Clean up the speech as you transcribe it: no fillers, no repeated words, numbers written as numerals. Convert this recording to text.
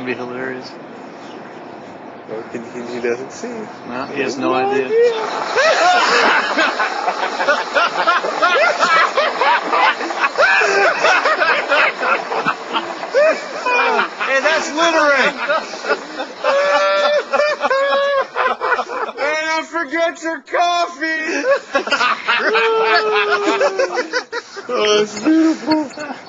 be hilarious. Well, he doesn't see. No, he has no idea. Hey, that's littering! And don't forget your coffee! Oh, that's beautiful.